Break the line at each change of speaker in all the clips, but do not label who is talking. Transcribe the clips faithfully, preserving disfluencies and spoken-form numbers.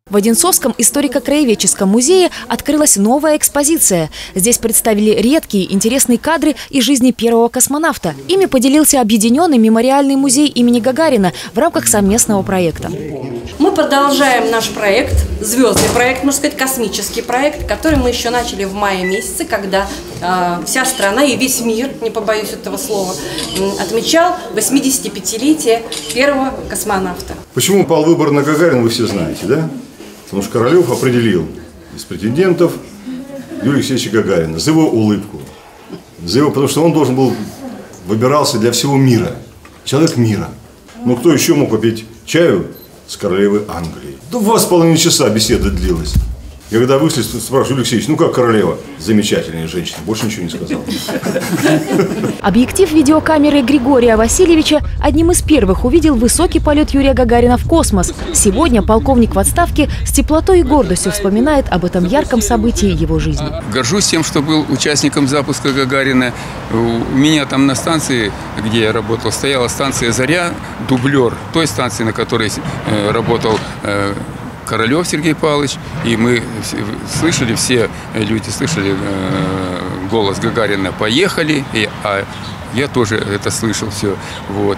В Одинцовском историко-краеведческом музее открылась новая экспозиция. Здесь представили редкие, интересные кадры из жизни первого космонавта. Ими поделился Объединенный мемориальный музей имени Гагарина в рамках совместного проекта.
Мы продолжаем наш проект, звездный проект, можно сказать, космический проект, который мы еще начали в мае месяце, когда э, вся страна и весь мир, не побоюсь этого слова, э, отмечал восьмидесятипятилетие первого космонавта.
Почему пал выбор на Гагарина, вы все знаете, да? Потому что Королев определил из претендентов Юрия Алексеевича Гагарина за его улыбку, за его, потому что он должен был, выбирался для всего мира, человек мира. Ну кто еще мог попить чаю с королевой Англии? Два с половиной часа беседа длилась. Я когда вышли, спрашиваю: Юрий Алексеевич, ну как королева? Замечательная женщина, больше ничего не сказал.
Объектив видеокамеры Григория Васильевича одним из первых увидел высокий полет Юрия Гагарина в космос. Сегодня полковник в отставке с теплотой и гордостью вспоминает об этом ярком событии его жизни.
Горжусь тем, что был участником запуска Гагарина. У меня там на станции, где я работал, стояла станция «Заря», дублер той станции, на которой работал Королев Сергей Павлович, и мы слышали, все люди слышали э, голос Гагарина «Поехали», и, а я тоже это слышал все. Вот.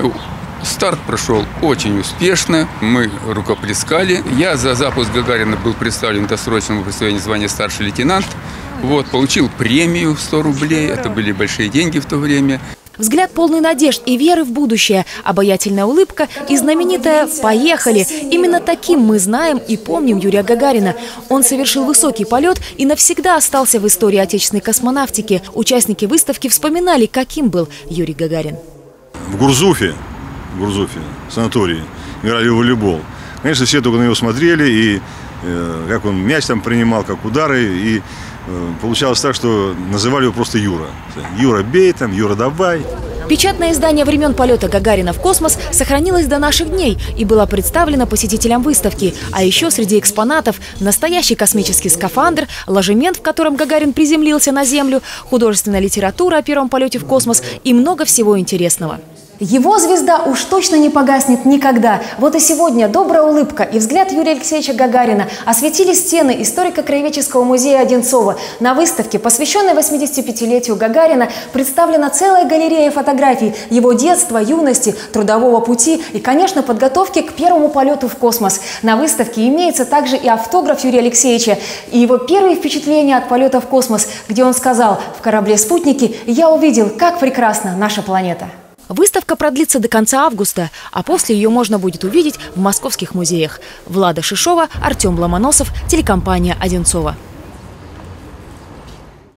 Старт прошел очень успешно, мы рукоплескали. Я за запуск Гагарина был представлен досрочному присвоению звания старший лейтенант. Вот, получил премию в сто рублей, это были большие деньги в то время.
Взгляд полный надежд и веры в будущее, обаятельная улыбка и знаменитая «Поехали». Именно таким мы знаем и помним Юрия Гагарина. Он совершил высокий полет и навсегда остался в истории отечественной космонавтики. Участники выставки вспоминали, каким был Юрий Гагарин.
В Гурзуфе, в Гурзуфе, санатории, играли в волейбол. Конечно, все только на него смотрели, и э, как он мяч там принимал, как удары, и получалось так, что называли его просто Юра. Юра, бей там, Юра, давай.
Печатное издание времен полета Гагарина в космос сохранилось до наших дней и было представлено посетителям выставки. А еще среди экспонатов настоящий космический скафандр, ложемент, в котором Гагарин приземлился на Землю, художественная литература о первом полете в космос и много всего интересного. Его звезда уж точно не погаснет никогда. Вот и сегодня добрая улыбка и взгляд Юрия Алексеевича Гагарина осветили стены историко-краеведческого музея Одинцова. На выставке, посвященной восьмидесятипятилетию Гагарина, представлена целая галерея фотографий его детства, юности, трудового пути и, конечно, подготовки к первому полету в космос. На выставке имеется также и автограф Юрия Алексеевича и его первые впечатления от полета в космос, где он сказал: «В корабле-спутнике я увидел, как прекрасна наша планета». Выставка продлится до конца августа, а после ее можно будет увидеть в московских музеях. Влада Шишова, Артем Ломоносов, телекомпания «Одинцова».